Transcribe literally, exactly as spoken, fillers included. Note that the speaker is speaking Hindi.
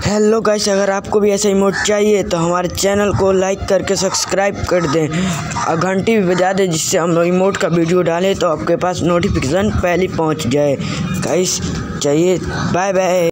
हेलो गाइस, अगर आपको भी ऐसा इमोट चाहिए तो हमारे चैनल को लाइक करके सब्सक्राइब कर दें और घंटी भी बजा दें, जिससे हम इमोट का वीडियो डालें तो आपके पास नोटिफिकेशन पहले पहुंच जाए। गाइस चाहिए, बाय बाय।